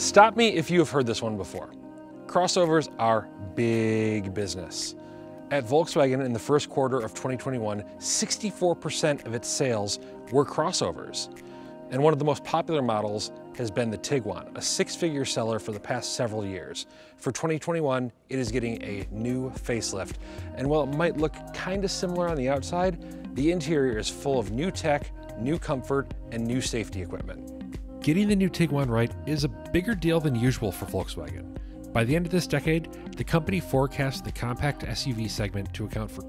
Stop me if you have heard this one before. Crossovers are big business. At Volkswagen in the first quarter of 2021, 64% of its sales were crossovers. And one of the most popular models has been the Tiguan, a six-figure seller for the past several years. For 2021, it is getting a new facelift. And while it might look kind of similar on the outside, the interior is full of new tech, new comfort, and new safety equipment. Getting the new Tiguan right is a bigger deal than usual for Volkswagen. By the end of this decade, the company forecasts the compact SUV segment to account for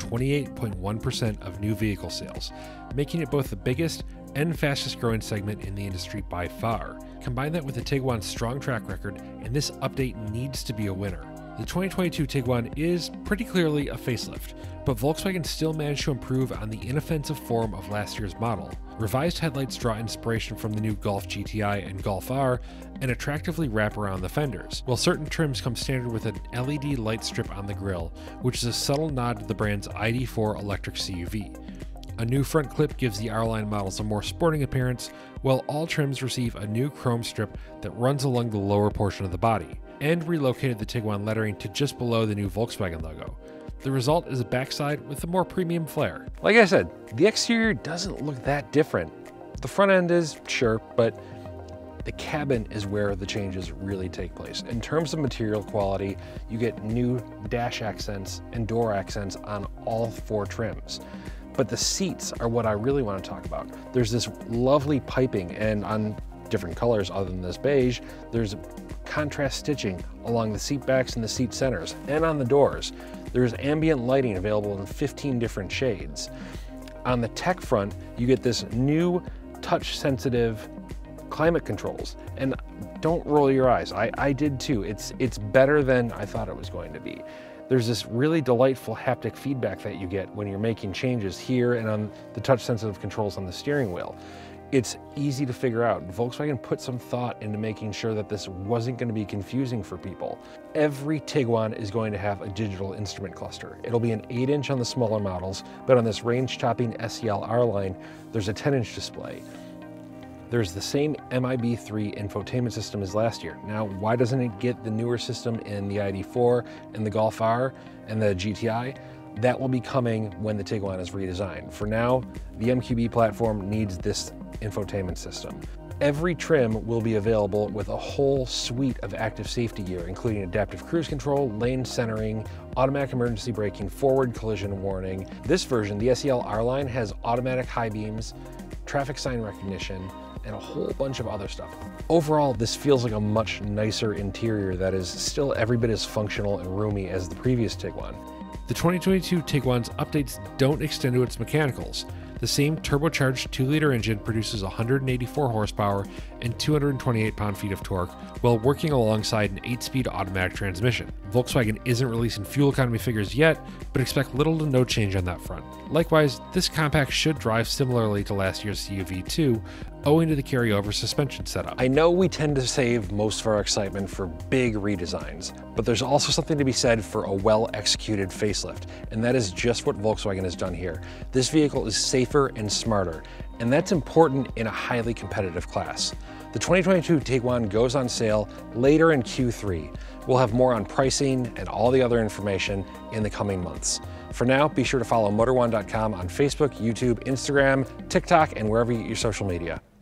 28.1% of new vehicle sales, making it both the biggest and fastest growing segment in the industry by far. Combine that with the Tiguan's strong track record, and this update needs to be a winner. The 2022 Tiguan is pretty clearly a facelift, but Volkswagen still managed to improve on the inoffensive form of last year's model. Revised headlights draw inspiration from the new Golf GTI and Golf R and attractively wrap around the fenders, while certain trims come standard with an LED light strip on the grille, which is a subtle nod to the brand's ID.4 electric CUV. A new front clip gives the R-Line models a more sporting appearance, while all trims receive a new chrome strip that runs along the lower portion of the body, and relocated the Tiguan lettering to just below the new Volkswagen logo. The result is a backside with a more premium flair. Like I said, the exterior doesn't look that different. The front end is, sure, but the cabin is where the changes really take place. In terms of material quality, you get new dash accents and door accents on all four trims. But the seats are what I really want to talk about. There's this lovely piping, and on different colors other than this beige, there's contrast stitching along the seat backs and the seat centers and on the doors. There's ambient lighting available in 15 different shades. On the tech front, you get this new touch-sensitive climate controls. And don't roll your eyes, I did too. It's better than I thought it was going to be. There's this really delightful haptic feedback that you get when you're making changes here and on the touch-sensitive controls on the steering wheel. It's easy to figure out. Volkswagen put some thought into making sure that this wasn't going to be confusing for people. Every Tiguan is going to have a digital instrument cluster. It'll be an 8-inch on the smaller models, but on this range-topping SEL R-Line, there's a 10-inch display. There's the same MIB3 infotainment system as last year. Now, why doesn't it get the newer system in the ID.4 and the Golf R and the GTI? That will be coming when the Tiguan is redesigned. For now, the MQB platform needs this infotainment system. Every trim will be available with a whole suite of active safety gear, including adaptive cruise control, lane centering, automatic emergency braking, forward collision warning. This version, the SEL R-Line, has automatic high beams, traffic sign recognition, and a whole bunch of other stuff. Overall, this feels like a much nicer interior that is still every bit as functional and roomy as the previous Tiguan. The 2022 Tiguan's updates don't extend to its mechanicals. The same turbocharged 2-liter engine produces 184 horsepower and 228 pound-feet of torque while working alongside an 8-speed automatic transmission. Volkswagen isn't releasing fuel economy figures yet, but expect little to no change on that front. Likewise, this compact should drive similarly to last year's CUV too, owing to the carryover suspension setup. I know we tend to save most of our excitement for big redesigns, but there's also something to be said for a well-executed facelift, and that is just what Volkswagen has done here. This vehicle is safer and smarter, and that's important in a highly competitive class. The 2022 Tiguan goes on sale later in Q3. We'll have more on pricing and all the other information in the coming months. For now, be sure to follow Motor1.com on Facebook, YouTube, Instagram, TikTok, and wherever you get your social media.